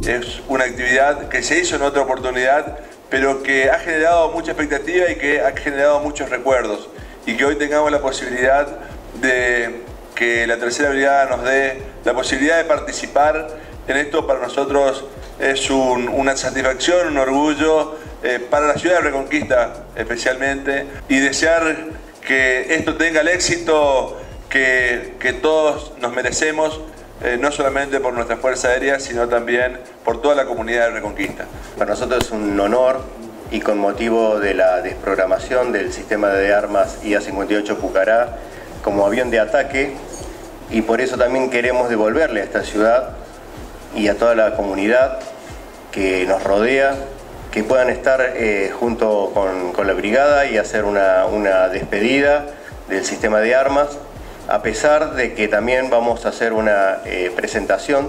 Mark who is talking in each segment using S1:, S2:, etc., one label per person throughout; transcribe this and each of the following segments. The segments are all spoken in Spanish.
S1: Es una actividad que se hizo en otra oportunidad, pero que ha generado mucha expectativa y que ha generado muchos recuerdos. Y que hoy tengamos la posibilidad de que la Tercera Brigada nos dé la posibilidad de participar en esto, para nosotros es una satisfacción, un orgullo, para la ciudad de Reconquista especialmente, y desear que esto tenga el éxito que todos nos merecemos, no solamente por nuestra Fuerza Aérea, sino también por toda la comunidad de Reconquista.
S2: Para nosotros es un honor, y con motivo de la desprogramación del sistema de armas IA-58 Pucará como avión de ataque, y por eso también queremos devolverle a esta ciudad y a toda la comunidad que nos rodea, que puedan estar junto con la brigada y hacer una despedida del sistema de armas, a pesar de que también vamos a hacer una presentación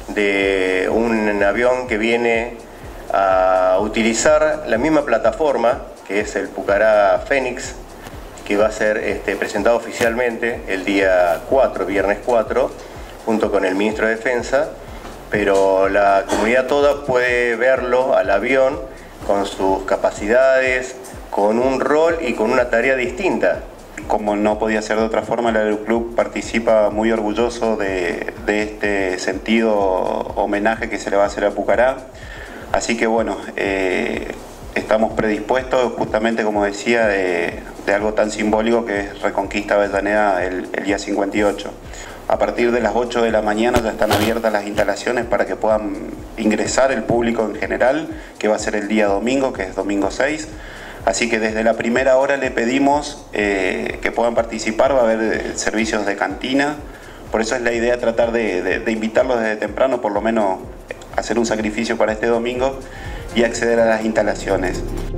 S2: de un avión que viene a utilizar la misma plataforma, que es el Pucará Fénix, que va a ser presentado oficialmente el día 4, viernes 4, junto con el Ministro de Defensa, pero la comunidad toda puede verlo al avión con sus capacidades, con un rol y con una tarea distinta.
S3: Como no podía ser de otra forma, el Aeroclub participa muy orgulloso de este sentido homenaje que se le va a hacer a Pucará. Así que bueno, estamos predispuestos, justamente como decía, de algo tan simbólico que es Reconquista Avellaneda el día 58. A partir de las 8 de la mañana ya están abiertas las instalaciones para que puedan ingresar el público en general, que va a ser el día domingo, que es domingo 6. Así que desde la primera hora le pedimos que puedan participar. Va a haber servicios de cantina, por eso es la idea tratar de invitarlos desde temprano, por lo menos hacer un sacrificio para este domingo y acceder a las instalaciones.